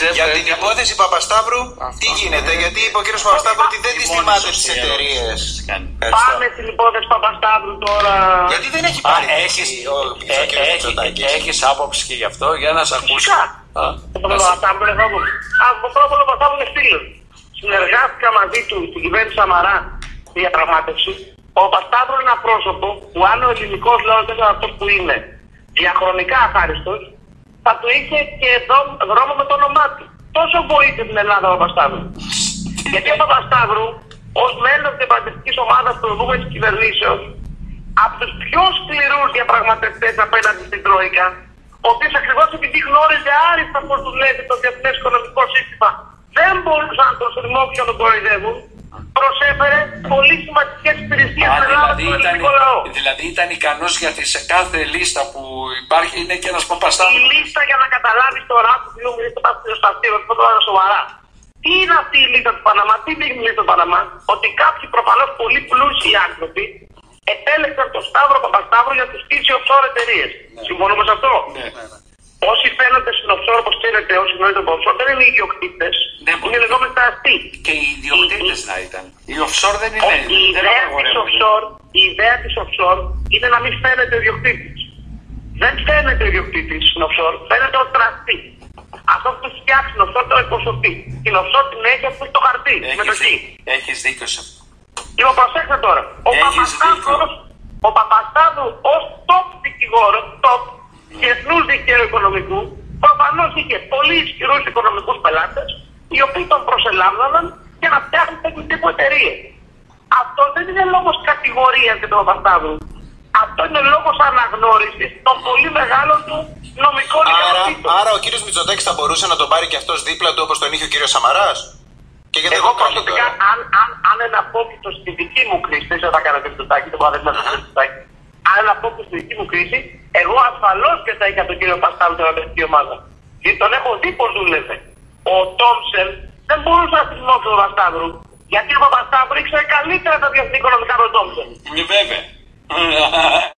Για την υπόθεση Παπασταύρου, τι γίνεται, γιατί είπε ο κ. Παπασταύρου ότι δεν τις τιμάτε τις εταιρείες. Πάμε στην υπόθεση Παπασταύρου τώρα. Γιατί δεν έχει πάρει ο κ. Μητσοτάκης. Έχεις άποψη και γι' αυτό, για να σε ακούσω. Ο Παπασταύρου είναι φίλος. Συνεργάστηκα μαζί του στην κυβέρνηση Σαμαρά στη διαπραγμάτευση. Ο Παπασταύρου είναι ένα πρόσωπο που αν ο ελληνικός λαός δεν ήταν αυτό που είναι, διαχρονικά αχάριστος, θα του είχε και δρόμο με το όνομά του. Τόσο βοήθησε την Ελλάδα ο Παπασταύρου. Γιατί ο Παπασταύρου, ως μέλος της διαπραγματευτικής ομάδας προηγούμενης κυβερνήσεως, από τους πιο σκληρούς διαπραγματευτές απέναντι στην Τρόικα, ο οποίος ακριβώς επειδή γνώριζε άριστα πώς δουλεύει το διεθνές οικονομικό σύστημα, δεν μπορούσαν να τον στριμώξουν να τον κοροϊδεύουν, προσέφερε πολύ σημαντικές υπηρεσίες στην Ελλάδα στον ελληνικό λαό. Δηλαδή ήταν ικανός γιατί σε κάθε λίστα που υπάρχει είναι και ένας Παπασταύρου. Η λίστα, για να καταλάβεις τώρα που μιλούμε στο Παπασταύρου, αυτό το είναι σοβαρά. Τι είναι αυτή η λίστα του Παναμά, τι δείχνει η λίστα του Παναμά, ότι κάποιοι προφανώς πολύ πλούσιοι άνθρωποι επέλεξαν τον Σταύρο Παπασταύρου για να του στήσει offshore εταιρείες. Συμφωνούμε σε αυτό. Όσοι φαίνονται στην offshore, όπως ξέρετε, όσοι γνωρίζετε από offshore, δεν είναι οι ιδιοκτήτες. Είναι λεγόμενοι τα αστεί. Και οι ιδιοκτήτες να ήταν. Οι offshore δεν είναι. Η ιδέα της offshore είναι να μην φαίνεται ο ιδιοκτήτης. Δεν φαίνεται ο ιδιοκτήτης στην offshore, φαίνεται ο τραστή. Αυτό που του φτιάξει την offshore το εκπροσωπεί. Την offshore την έχει αυτό το χαρτί. Έχεις δίκιο σε αυτό. Λοιπόν, προσέξτε τώρα. Ο Παπασταύρου ως top δικηγόρο, top διεθνούς δικαίου οικονομικού, προφανώς είχε πολύ ισχυρούς οικονομικούς πελάτες, οι οποίοι τον προσελάμβαναν για να φτιάχνουν τέτοιου τύπου εταιρείες. Αυτό δεν είναι λόγος κατηγορίας για τον Παπασταύρου. Αυτό είναι λόγος αναγνώρισης των πολύ μεγάλων του νομικών ικανοτήτων. Άρα ο κύριος Μητσοτάκης θα μπορούσε να τον πάρει και αυτός δίπλα του όπως τον είχε ο κύριος Σαμαράς. Και γιατί εγώ προσωπικά, αν εναπόκειτο στη δική μου κρίση, δεν θα κάνω και το Μητσοτάκη, δεν μπορώ να το αν εναπόκειτο στη δική μου κρίση, εγώ ασφαλώς και θα είχα τον κύριο Παπασταύρου στην αναπτυξιακή ομάδα. Γιατί τον έχω δει πως δούλευε. Ο Τόμψεν δεν μπορούσε να θυμώσει τον Παπασταύρου. Γιατί ο Παπασταύρου ήξερε καλύτερα τα διεθνή οικονομικά από τον Τόμψεν. Βέβαια.